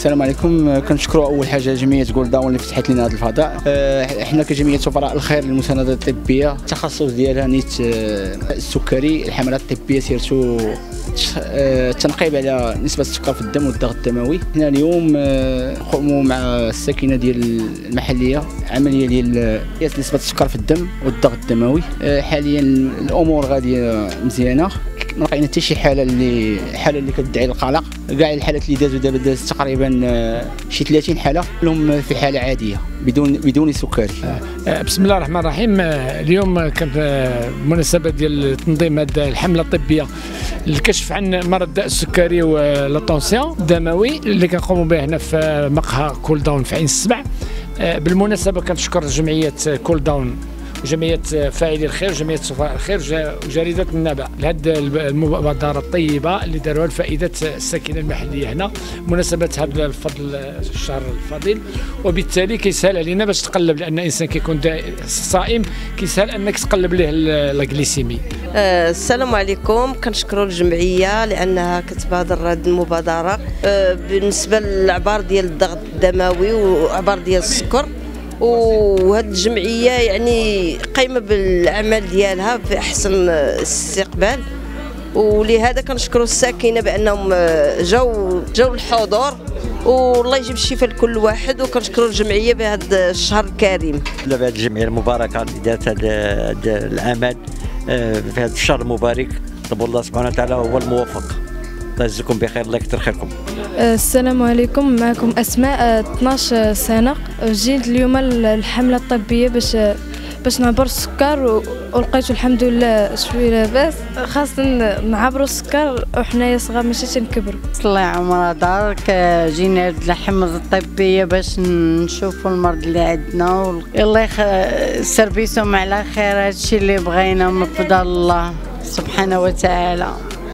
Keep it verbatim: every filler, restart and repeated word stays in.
السلام عليكم. كنشكروا اول حاجه جمعيه كول داون اللي فتحت لنا هذا الفضاء. احنا كجمعيه سفراء الخير للمساندات الطبيه، التخصص ديالها نيت السكري، الحملات الطبيه سيرتو التنقيب على نسبه السكر في الدم والضغط الدموي. حنا اليوم نقوموا مع الساكنه ديال المحليه عمليه ديال قياس نسبه السكر في الدم والضغط الدموي. حاليا الامور غاديه مزيانه، ما لقينا حتى شي حاله اللي حاله اللي كتدعي القلق. كاع الحالات اللي دازوا دابا داز تقريبا شي ثلاثين حاله كلهم في حاله عاديه بدون بدون سكري. بسم الله الرحمن الرحيم. اليوم كان بمناسبه ديال تنظيم هذه الحمله الطبيه للكشف عن مرض السكري والطونسيون الدموي اللي كنقوموا به هنا في مقهى كول داون في عين السبع. بالمناسبه كنشكر جمعيه كول داون وجمعيه فاعلي الخير وجمعيه سفراء الخير وجريده النبأ لهذه المبادره الطيبه اللي داروها لفائده الساكنه المحليه هنا مناسبه هذا الفضل الشهر الفضيل. وبالتالي كيسهل علينا باش تقلب، لان الانسان كيكون صائم كيسهل انك تقلب ليه الجليسيمي. أه السلام عليكم. كنشكروا الجمعيه لانها كتبادر هذه المبادره أه بالنسبه للعبار ديال الضغط الدموي وعبار ديال السكر، وهذه الجمعيه يعني قايمه بالعمل ديالها في احسن استقبال، ولهذا كنشكروا الساكنه بانهم جاوا جاوا الحضور، والله يجيب الشفاء لكل واحد. وكنشكروا الجمعيه بهذا الشهر الكريم. بهذه الجمعيه المباركه اللي دارت هذا العمل في هذا الشهر المبارك، طلب الله سبحانه وتعالى هو الموفق. الله يجزيكم بخير، الله يكثر خيركم. السلام عليكم، معكم اسماء اثناش سنه. جيت اليوم الحمله الطبيه باش باش نعبر السكر، ولقيت الحمد لله شويه لاباس، خاصه نعبروا السكر وحنايا صغار ماشي تنكبروا. الله يعمرها دارك. جينا هاد الحمله الطبيه باش نشوفوا المرض اللي عندنا، الله يسربيسهم على خير. هادشي اللي بغينا من فضل الله سبحانه وتعالى.